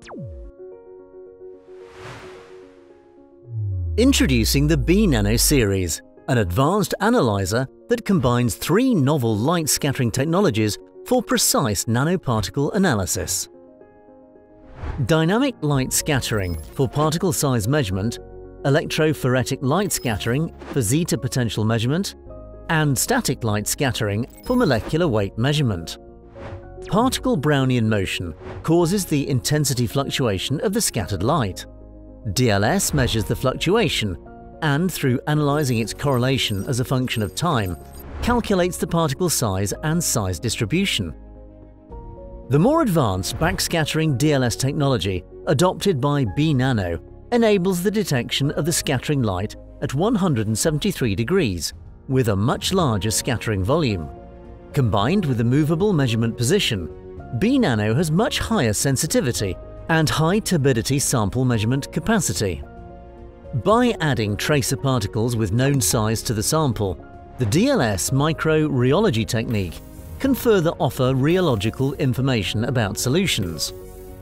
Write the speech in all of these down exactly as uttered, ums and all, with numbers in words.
Introducing the BeNano series, an advanced analyzer that combines three novel light scattering technologies for precise nanoparticle analysis. Dynamic light scattering for particle size measurement, electrophoretic light scattering for zeta potential measurement, and static light scattering for molecular weight measurement. Particle Brownian motion causes the intensity fluctuation of the scattered light. D L S measures the fluctuation and, through analyzing its correlation as a function of time, calculates the particle size and size distribution. The more advanced backscattering D L S technology adopted by BeNano enables the detection of the scattering light at one hundred seventy-three degrees with a much larger scattering volume. Combined with the movable measurement position, BeNano has much higher sensitivity and high turbidity sample measurement capacity. By adding tracer particles with known size to the sample, the D L S microrheology technique can further offer rheological information about solutions.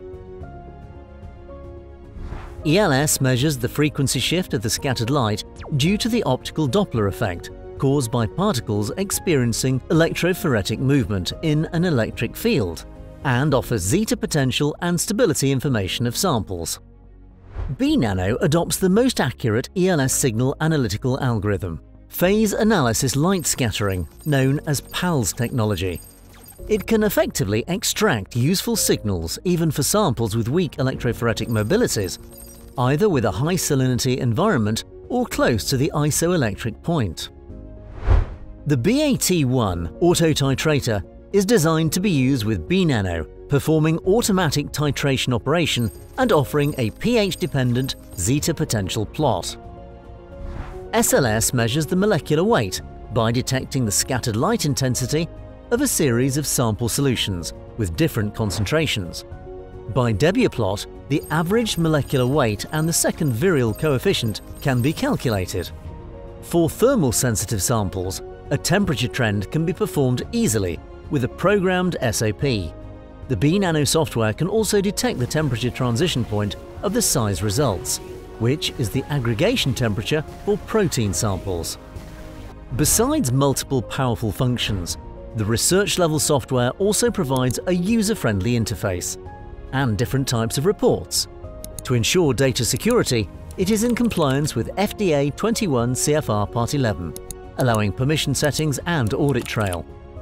E L S measures the frequency shift of the scattered light due to the optical Doppler effect caused by particles experiencing electrophoretic movement in an electric field, and offers zeta potential and stability information of samples. BeNano adopts the most accurate E L S signal analytical algorithm, phase analysis light scattering, known as PALS technology. It can effectively extract useful signals even for samples with weak electrophoretic mobilities, either with a high salinity environment or close to the isoelectric point. The B A T one autotitrator is designed to be used with BeNano, performing automatic titration operation and offering a pH-dependent zeta potential plot. S L S measures the molecular weight by detecting the scattered light intensity of a series of sample solutions with different concentrations. By Debier plot, the average molecular weight and the second virial coefficient can be calculated. For thermal sensitive samples, a temperature trend can be performed easily with a programmed S O P. The BeNano software can also detect the temperature transition point of the size results, which is the aggregation temperature for protein samples. Besides multiple powerful functions, the research-level software also provides a user-friendly interface and different types of reports. To ensure data security, it is in compliance with F D A twenty-one C F R Part eleven, allowing permission settings and audit trail.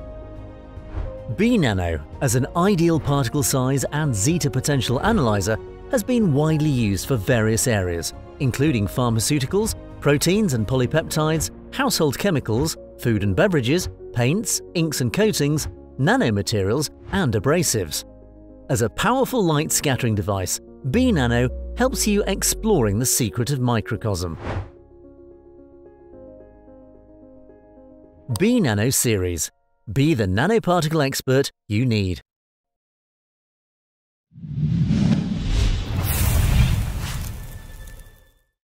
BeNano, as an ideal particle size and zeta potential analyzer, has been widely used for various areas, including pharmaceuticals, proteins and polypeptides, household chemicals, food and beverages, paints, inks and coatings, nanomaterials, and abrasives. As a powerful light scattering device, BeNano helps you exploring the secret of microcosm. BeNano series. Be the nanoparticle expert you need.